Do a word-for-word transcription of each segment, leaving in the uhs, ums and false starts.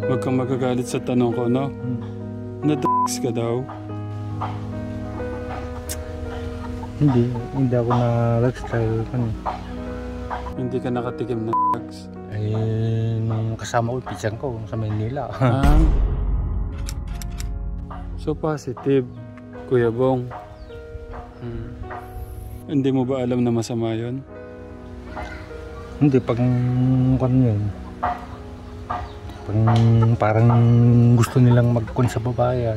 Huwag kang magagalit sa tanong ko, no? Hmm. Na-drugs ka daw? Hindi, hindi ako na-lifestyle kan. Hindi ka nakatikim ng drugs? Eh, nung kasama ko, pinsan ko sa Maynila. Ah. So positive, Kuya Bong. Hmm. Hindi mo ba alam na masama yun? Hindi, pag kan yun. Pag parang gusto nilang magkun sa babae.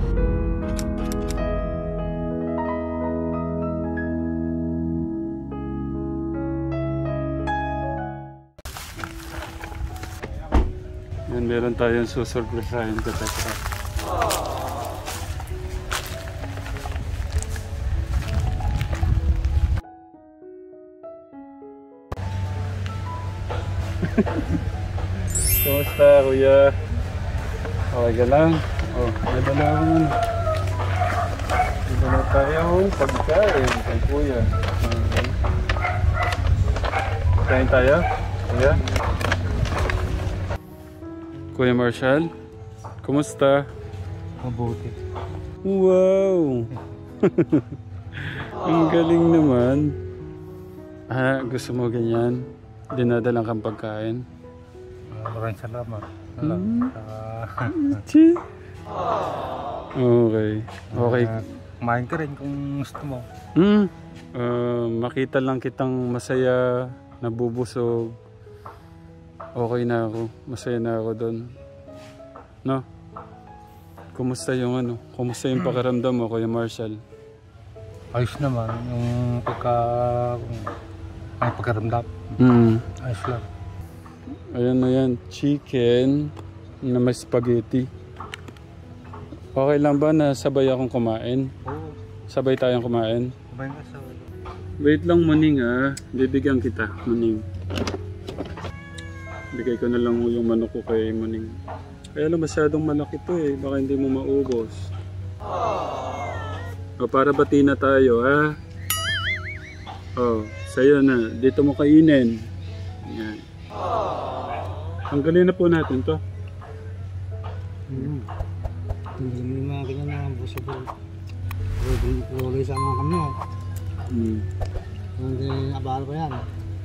Yan, meron tayong susurpresahin ka, Tekra. Kumusta, Kuya? Okay ka lang? Oh, may dala akong ano. May dala tayong pagkain kay Kuya. Okay. Kain tayo, Kuya? Kuya Marshall, kumusta? Mabuti. Wow! Ang galing naman. Ah, gusto mo ganyan? Dinadalang kang pagkain? Uh, maraming salamat. Salamat. Mm. Uh, okay. Okay. Uh, kumain ka rin kung gusto mo. Mm. Uh, makita lang kitang masaya, nabubusog. Okay na ako. Masaya na ako doon. No? Kumusta yung ano? Kumusta yung pakiramdam mo, Kuya Marshall? Ayos naman. Yung pagka... Ay, pagkaramdam. Mm. Ayos lang. Ayan na yan. Chicken na may spaghetti. Okay lang ba na sabay akong kumain? Oo. Sabay tayong kumain? Kumain ka sa... Wait lang, Muning, ha. Bibigyan kita, Muning. Bigay ko na lang yung manok ko kay Muning. Kaya lang masyadong malaki to eh. Baka hindi mo maubos. O, para bati na tayo, ha? O, sa'yo na. Dito mo kainin. Yan. Tanggalin na po natin to. Hmm. Hindi mo yung mga ganyan na busa po. Rolay sa mga kami. Hmm. Hindi abalo pa yan.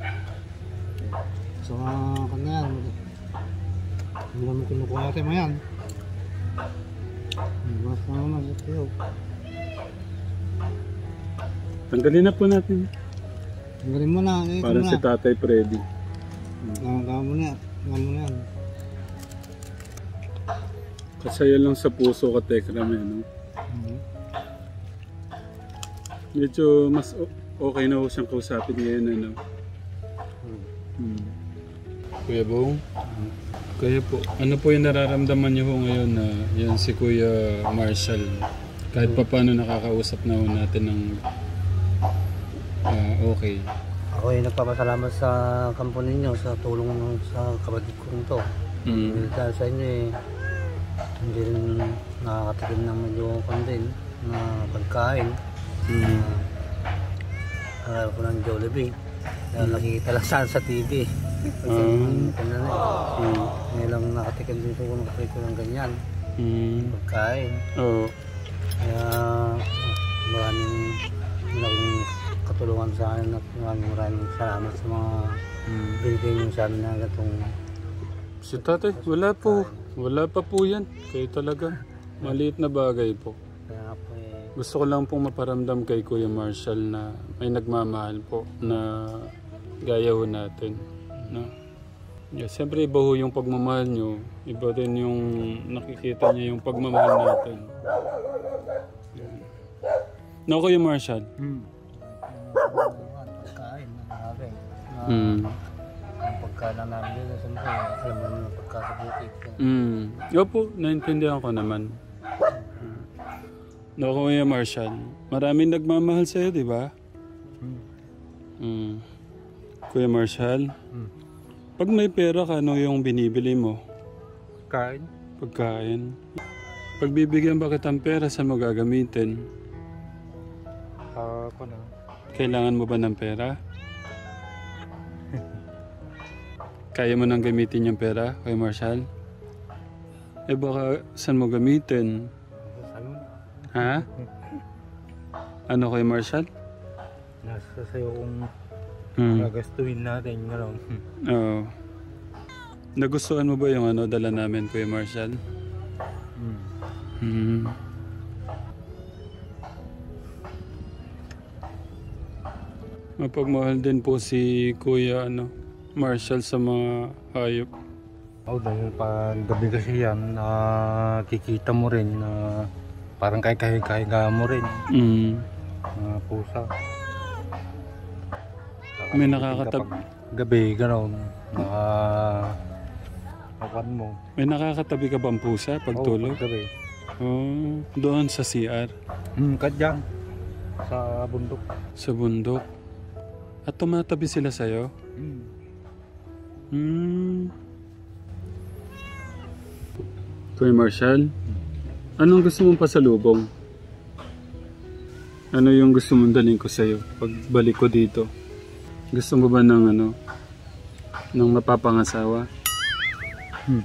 So, uh, kanya yan. Hindi naman kinukuha natin mo yan. Mas na naman. Ito. Tanggalin na po natin. Tanggalin mo na. Ito para mo si na. Tatay Freddy. Gawa mo na. Gawa mo na yan. Kasaya lang sa puso ka, Tekram, eh, no? Mm-hmm. Medyo mas okay na ho siyang kausapin ngayon, ano? Hmm. Kuya Bong? Kaya po, ano po yung nararamdaman niyo ho ngayon na yan si Kuya Marshall? Kahit pa paano nakakausap na ho natin ng uh, okay. Ako ay nagpapasalamat sa kampo ninyo sa tulong ng sa kapatid kong to. Mm. Dahil sa inyo eh, hindi rin nakakatikim ng medyo kandin na pagkain. Mm. Aral ko ng Jollibee. Dahil nakikita lang saan sa T V. Kasi Um, uh, mm. ngayon lang nakatikim dito kung nakatikim ko ng ganyan. Mm. Pagkain. Oo. Kaya maraming malaking katulungan sa akin at maraming maraming salamat sa mga Mm. binigay niyo sa amin na gatong Si Tatay, wala po. Wala pa po yan. Kayo talaga. Maliit na bagay po. kaya po eh. Gusto ko lang pong maparamdam kay Kuya Marshall na may nagmamahal po na gaya ho natin. No? Yeah, siyempre iba ho yung pagmamahal nyo. Iba din yung nakikita niya yung pagmamahal natin. Yeah. No, Kuya Marshall? Hmm. Pagkain na marami. Na, Mm. ang pagkain na namin dito, siyempre, alam mo naman pagkasabukit. Mm. Opo, naintindihan ko naman. No, Kuya Marshall, maraming nagmamahal sa'yo, di ba? Hmm. Mm. Kuya Marshall, Hmm. pag may pera ka, ano yung binibili mo? Kain? Pagkain. Pag bibigyan ba kitang pera, saan mo gagamitin? Ah, ako na. Kailangan mo ba ng pera? Kaya mo nang gamitin yung pera, Kuya Marshall? Eh baka saan mo gamitin? Ayun. Ha? Ano kay Marshall? Nasa sa'yo kung Hmm. gagastuhin natin, gano'n. Oo. Nagustuhan mo ba yung ano dala namin, Kuya Marshall? Hmm. Hmm. Mapagmahal din po si Kuya ano, Marshall sa mga hayop. Oo, dahil pag gabi kasi yan, nakikita mo rin na parang kahit-kahit mo rin, Mm. mga pusa. May Nakakagising nakakatab- kapag gabi, gano'n, naka... Nakuan mo. May nakakatabi ka bang pusa pag Oo, tulog? pag gabi. Oh, doon sa C R, Hmm, kadyang. Sa bundok. sa bundok. At tumatabi sila sa'yo? Hmm. Hmm. Kuya Marshall, anong gusto mong pasalubong? Ano yung gusto mong dalhin ko sa'yo pag balik ko dito? Gusto mo ba ng ano? Ng mapapangasawa? Hmm.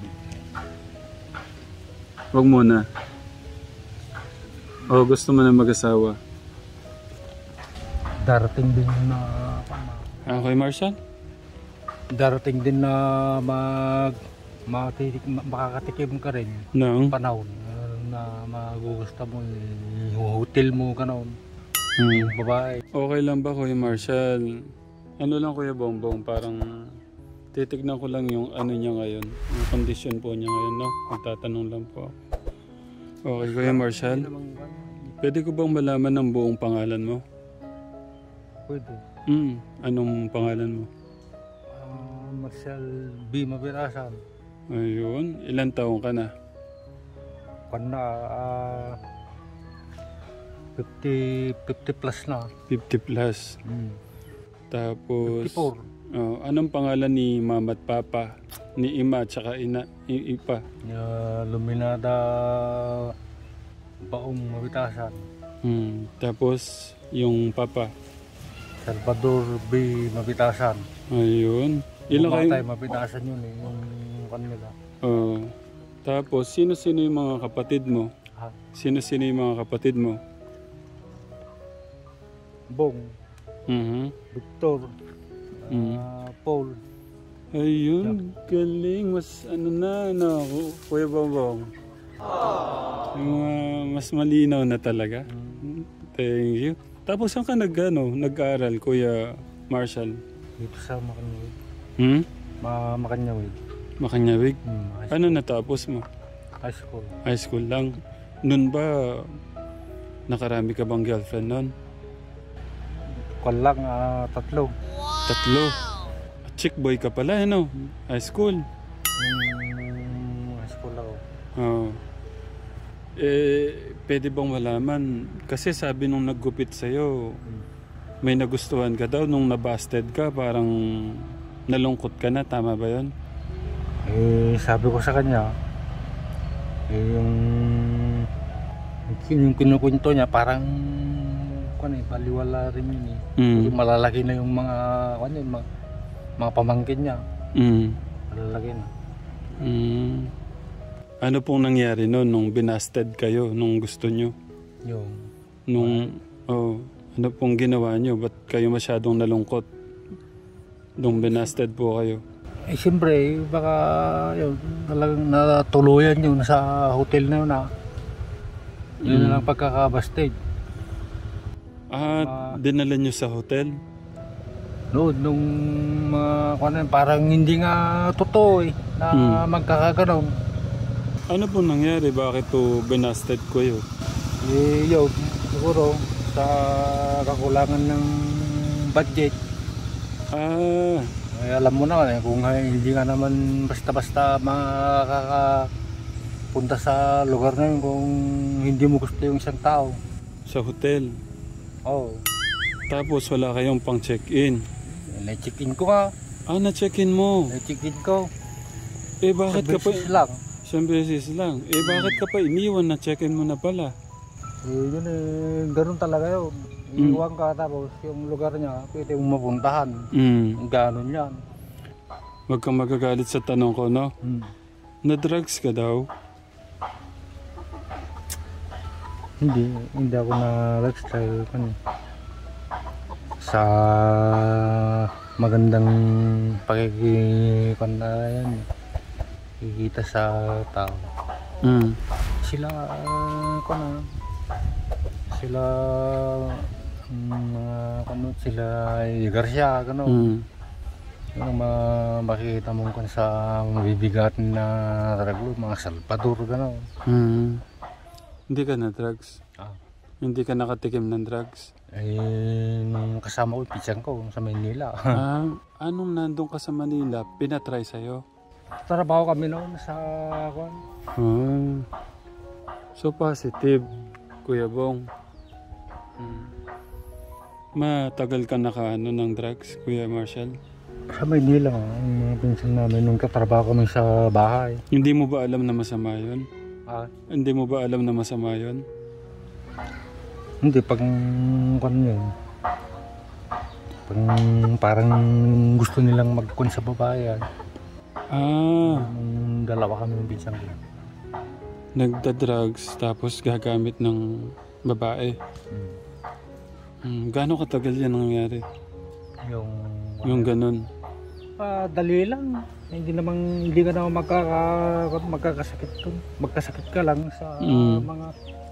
Huwag muna. O gusto mo na mag-asawa? Darating din na... Ah, Kuya Marshall? Darating din na mag... Matitik, makakatikim ka rin. No. Panahon na magugusta mo, yung hotel mo, gano'n. Hmm. Yung babae. Okay lang ba Kuya Marshall? Ano lang Kuya Bongbong, parang titignan ko lang yung ano niya ngayon, yung condition po niya ngayon, no? Magtatanong lang po ako. Okay Kuya Marshall, pwede ko bang malaman ang buong pangalan mo? Pwede. Hmm, anong pangalan mo? Uh, Marcel B. Mabirasan. Ayun, ilang taong ka na? Pan na, uh, fifty, fifty plus na. fifty plus. Hmm. Tapos, fifty-four. oh, anong pangalan ni mama at papa? Ni ima at saka ina, i- ipa? Uh, Luminada Baong Mabitasan. Hmm, tapos, yung papa? Salvador B. Mabitasan. Ayun. Ilan kayo? Bumatay, Mabitasan yun eh, yung kanila. Oo. Tapos, sino-sino yung mga kapatid mo? Ha? Sino-sino yung mga kapatid mo? Bong, Mhm. Victor, Mhm. uh, Paul. Ayun, galing. Mas ano na, ano, Kuya Bongbong. Yung mga mas malinaw na talaga. Thank you. Tapos saan ka nag, ano, nag-aaral, Kuya Marshall? Dito sa Makanyawid. Hmm? Ma Makanyawid. Makanyawig? Hmm, high, Ano natapos mo? high school. High school lang. Noon ba, nakarami ka bang girlfriend noon? Kwan lang, ah, tatlo. Tatlo. Chick boy ka pala, ano? High school. Hmm, high school ako. Oo. Eh, pwede bang malaman? Kasi sabi nung naggupit sa'yo, may nagustuhan ka daw nung nabasted ka, parang nalungkot ka na, tama ba yun? Eh, sabi ko sa kanya, eh, yung, yung kinukwento niya, parang, kung eh, baliwala rin yun eh. Mm. Yung malalaki na yung mga, kung yun, mga, mga pamangkin niya. Mm. Malalaki na. Mm. Ano pong nangyari noon nung binasted kayo, nung gusto nyo? Yung, Nung, oh, ano pong ginawa nyo? Ba't kayo masyadong nalungkot? Nung binasted po kayo? eh, siyempre, baka, yun, talagang natuluyan yun sa hotel na yun na. Yun Mm. na lang pagkakabasted. Ah, dinala nyo sa hotel? Noon, nung mga, kung ano, parang hindi nga totoo eh, na Mm. magkakaganon. Ano po nangyari? Bakit po binasted ko yun? Eh, yun, siguro, sa kakulangan ng budget. Ah, Eh, alam mo naman eh, kung eh, hindi nga naman basta-basta makakapunta sa lugar na yun kung hindi mo gusto yung isang tao. sa hotel. Oo. Oh, Tapos wala kayong pang check-in. na-check-in ko nga. Ah, na-check-in mo. Na-check-in ko. Eh bakit ka pa... Beses lang. Isang beses lang. Eh bakit ka pa iniwan? Na-check-in mo na pala. Eh, yun eh, ganun talaga yun. Mm. Iiwan ka tapos yung lugar niya, pwede mong mapuntahan. Mm. Ganon yan. Huwag kang magagalit sa tanong ko, no? Hmm. Na-drugs ka daw? Hindi, hindi ako na-lifestyle kan. Sa magandang pakikipanda yan, kikita sa tao. Mm. Sila, uh, na, sila, mga um, kanot, sila Garcia, gano'n. Mm. Yung ma- makikita mo kan sa mabibigat na raglo, mga Salvador, gano'n. Mm. Hindi ka na drugs? Ah. Hindi ka nakatikim ng drugs? Eh, nung kasama ko, pitsan ko sa Manila. Ah, anong nandun ka sa Manila, pinatry sa'yo? Trabaho kami noon sa kwan. Ah, so positive, Kuya Bong. Hmm. Matagal ka nakaano ng drugs, Kuya Marshall? Sa Manila, ang mga pinsan namin nung katrabaho kami sa bahay. Hindi mo ba alam na masama yun? Ah, Hindi mo ba alam na masama yun? hindi, pag kwan yun. Pag parang gusto nilang magkun sa babae. Ah, Nung dalawa kami ng pinsan ko. nagda-drugs tapos gagamit ng babae. Hmm. Hmm, gaano katagal yan nangyari? Yung, Yung ganun? ah, dali lang. Hindi namang, hindi ka naman magkaka, magkakasakit dun. Magkasakit ka lang sa Mm. mga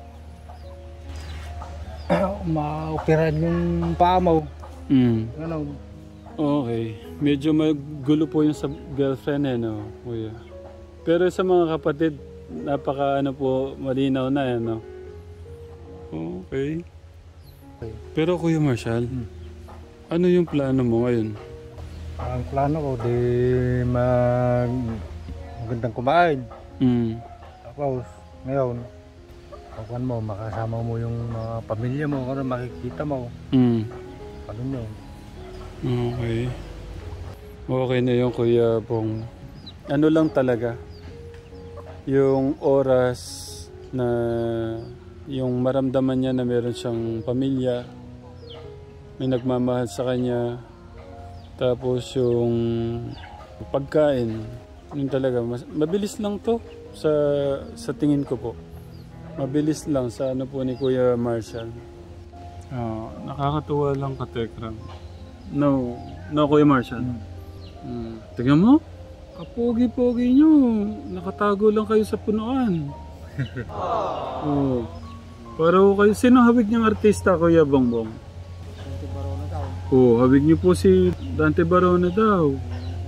ma-operahan yung paa mo. Hmm. Ano, Okay. Medyo magulo po yung sa girlfriend eh, no, Kuya. Pero sa mga kapatid, napaka ano po, malinaw na eh, no? Okay. Okay. Pero Kuya Marshall, Hmm. ano yung plano mo ngayon? ang plano ko, di mag, magandang kumain. Hmm. Tapos, ngayon, kawan mo, makasama mo yung mga pamilya mo, kung makikita mo. Hmm. Ano yun? Okay. Okay na yung Kuya Bong. Ano lang talaga, yung oras na yung maramdaman niya na meron siyang pamilya, may nagmamahal sa kanya, tapos yung pagkain, yun talaga, mas, mabilis lang to sa, sa tingin ko po. Mabilis lang sa ano po ni Kuya Marshall. Ah, nakakatuwa lang ka, Tekram. No, no Kuya Marshall. Hmm. Tingnan mo, kapogi-pogi nyo. Nakatago lang kayo sa punuan. Oh. Para kayo, sino hawig niyang artista, Kuya Bongbong? Dante Barona daw. Oh, hawig niyo po si Dante Barona daw.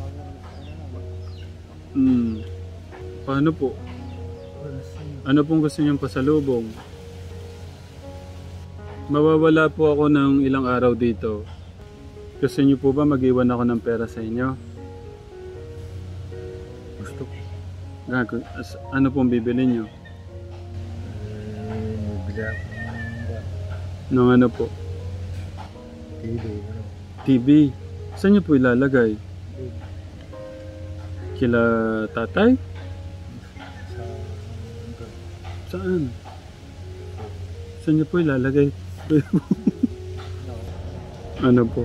Hmm. Paano po? Ano pong gusto niyong pasalubong? Mawawala po ako ng ilang araw dito. Gusto niyo po ba mag-iwan ako ng pera sa inyo? Gusto ko. Gago, as- ano pong bibili niyo? Eh, bili ako ng Nung ano po? T V. Ano? T V. Saan niyo po ilalagay? Kila tatay? Sa Saan? Saan niyo po ilalagay? Ano po?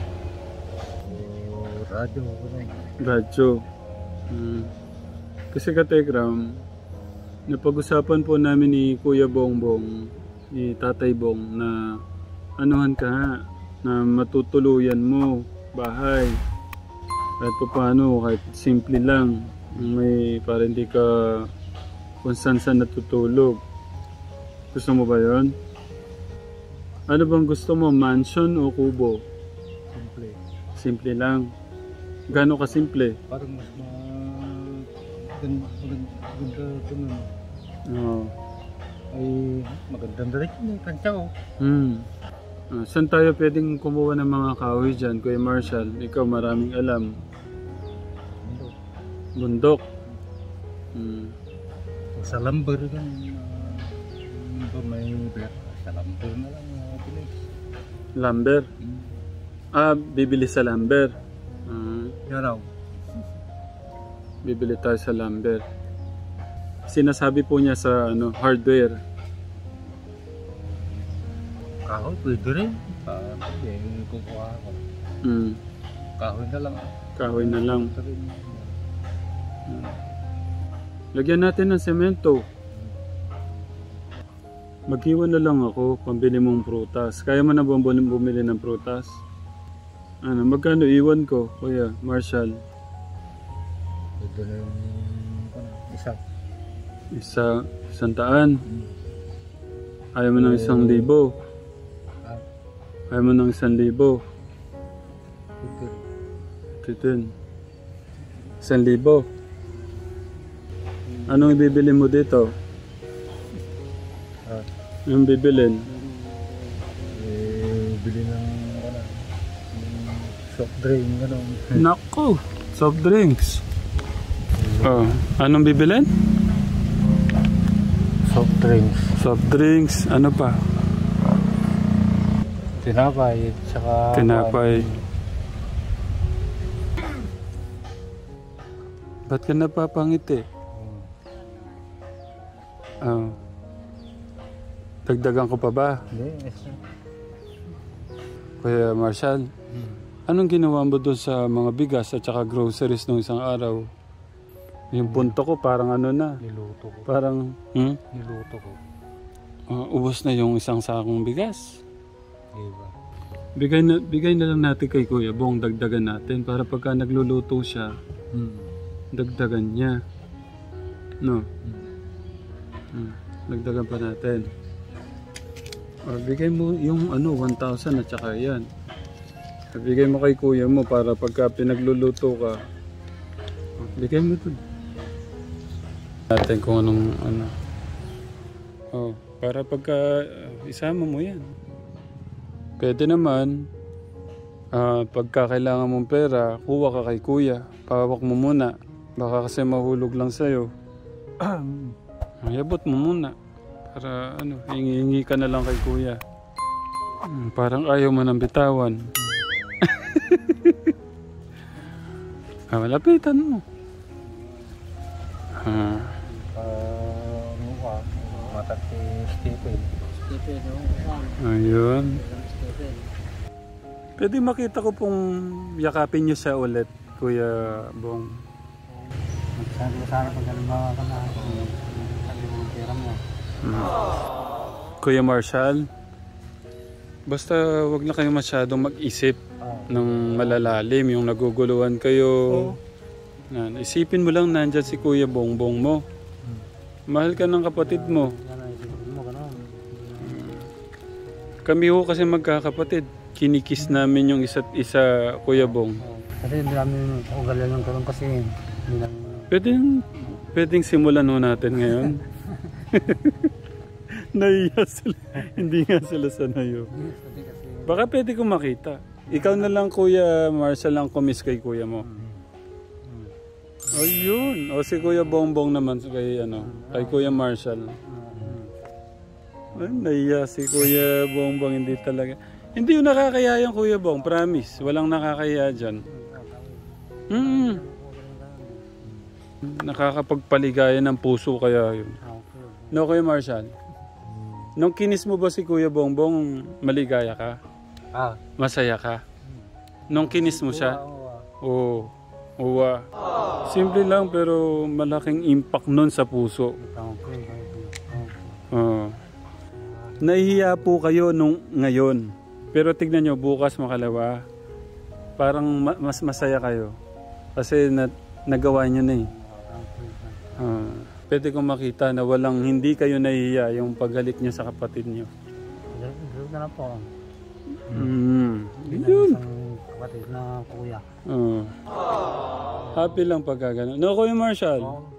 oh, radyo. Ano? Radyo. Hmm. Kasi ka-Tekram, napag-usapan po namin ni Kuya Bongbong, ni Tatay Bong, na anuhan ka nga, na matutuluyan mo bahay. Kahit pa paano, kahit simple lang. May, para hindi ka kung saan saan natutulog. Gusto mo ba yon? Ano bang gusto mo? Mansion o kubo? Simple. Simple lang. Gano'n ka simple? Parang mas ma... Ganda, maganda, maganda ito nun. Oo. Ay, magandang direksyon yung kantsa ko. Hmm. Ah, saan tayo pwedeng kumuha ng mga kahoy dyan, Kuya Marshall? Ikaw maraming alam. Ano? Bundok. Hmm. Sa lumber kan, uh, may beer. Sa lumber na lang, uh, bilis. Lumber. Hmm. Ah, bibili sa lumber. Ah, Yan raw. bibili tayo sa lumber. Sinasabi po niya sa ano, hardware. Kahoy, pwede rin. Ah, pwede, kukuha ko. Hmm. Kahoy na lang. ah. Kahoy na lang. Ito rin. Lagyan natin ng semento. Mag-iwan na lang ako, pambili mong prutas. Kaya mo na ba bumili ng prutas? Ano, magkano iwan ko, Kuya Marshall? Ito na yung isa. Isa, isang taan. Ayaw mo ng isang libo. Ayaw mo ng isang libo. Titin. Isang libo. Anong ibibili mo dito? Ah. Yung bibilin? Eh, bili ng ano, soft drink, ano. Nako, soft drinks. Oh, anong bibilin? Soft drinks. Soft drinks, ano pa? Tinapay, tsaka... Tinapay. Ba't ka napapangiti? Oh. Dagdagan ko pa ba? Hindi. Kuya Marshall, anong ginawa mo doon sa mga bigas at saka groceries nung isang araw? Yung punto ko parang ano na. Niluto ko. Parang, hmm? Niluto ko. Uh, ubos na yung isang sakong bigas. Diba? Bigay na, bigay na lang natin kay Kuya Bong, dagdagan natin para pagka nagluluto siya, Hmm. dagdagan niya. No? Hmm. Hmm. Dagdagan pa natin. Uh, bigay mo yung ano, one thousand at saka yan. Bigay mo kay Kuya mo para pagka pinagluluto ka, uh, bigay mo dun. Natin kung anong ano. Oh, para pagka uh, isama mo yan. Pwede naman, uh, pagka kailangan mong pera, kuha ka kay Kuya. Pahawak mo muna. Baka kasi mahulog lang sa'yo. Ayabot mo muna. Para ano, hingi-hingi ka na lang kay Kuya. Hmm, parang ayaw mo nang bitawan. Ah, malapitan mo. Ah. Uh, mukha. Matat si Stephen. Stephen, no? Ayun. Pwede makita ko pong yakapin niyo siya ulit, Kuya Bong. Sabi ko sana pag halimbawa ka na, sabi mo ang pera mo. Hmm. Kuya Marshall, basta wag na kayo masyadong mag-isip Oh. ng malalalim, yung naguguluhan kayo. Oh. Isipin mo lang nandyan si Kuya Bongbong mo. Hmm. Mahal ka ng kapatid mo. Kami ho kasi magkakapatid. Kinikis namin yung isa't isa, Kuya Bong. Kasi hindi namin ugalan ng karoon kasi hindi namin... Pwedeng, pwedeng simulan ho natin ngayon. Naiya sila. Hindi nga sila sanayo. Baka pwede kong makita. Ikaw na lang, Kuya Marshall, lang kumis kay Kuya mo. Ayun. O si Kuya Bongbong naman kay, ano, kay Kuya Marshall. Ay, naiya si Kuya Bongbong. Hindi talaga. Hindi yung nakakaya yung Kuya Bong. Promise. Walang nakakaya dyan. Hmm. Nakakapagpaligaya ng puso kaya yun. No, Kuya Marshall? Nung kinis mo ba si Kuya Bongbong, maligaya ka? Ah. Masaya ka? Nung kinis mo siya? Oo. Uwa. Simple lang pero malaking impact nun sa puso. Oo. Nahihiya po kayo nung ngayon. Pero tignan nyo, bukas makalawa. Parang ma mas masaya kayo. Kasi na nagawa nyo na eh. Uh, pwede kong makita na walang hindi kayo nahihiya yung paghalik nyo sa kapatid nyo. Group na lang po. Mm. Yun. Isang kapatid na kuya. Uh. Happy lang pagka gano'n. No, Kuya Marshall? Oh.